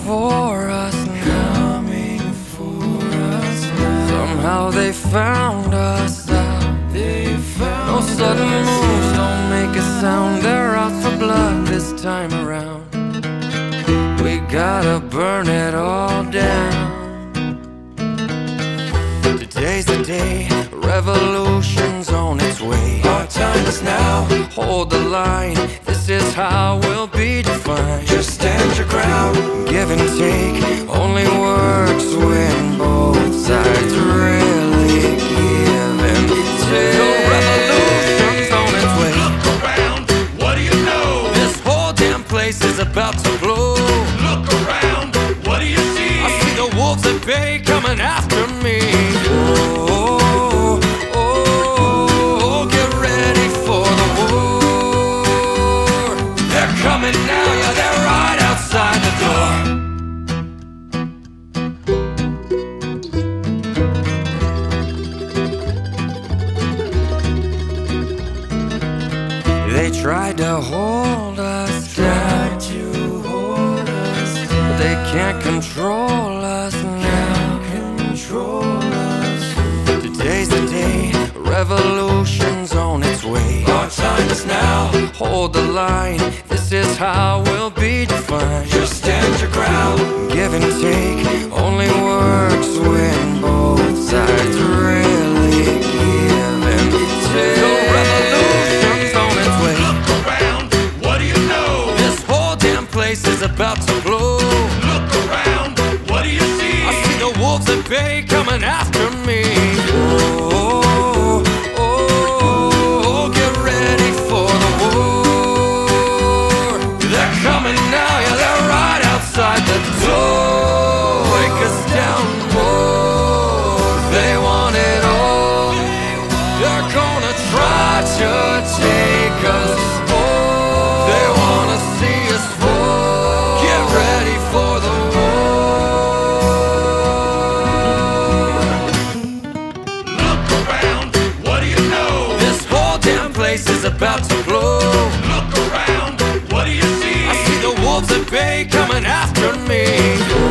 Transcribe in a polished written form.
for us now. Somehow they found us out. No sudden moves, don't make a sound. They're out for blood this time around. We gotta burn it all down. Today's the day, revolution's on its way. Our time is now, hold the line. This is how we'll be defined. Just stand your ground, give and take. Only works when both sides really give and take. The revolution's on its way. Look around, what do you know? This whole damn place is about to blow. Look around, what do you see? I see the wolves at bay coming after me. Coming now, yeah, they're right outside the door. They tried to hold us down. They can't control us now. Today's the day, revolution's on its way. Our time is now, hold the line. This is how we'll be defined. Just stand your ground, give and take. Only works when both sides really give and take. The revolution's on its way. Look around, what do you know? This whole damn place is about to blow. Look around, what do you see? I see the wolves at bay coming after me. Coming now, yeah, they're right outside the door. Break us down more. They want it all. They're gonna try to take us all. They wanna see us fall. Get ready for the war. Look around, what do you know? This whole damn place is about to blow. Look around, what do you see? The wolves at bay coming after me.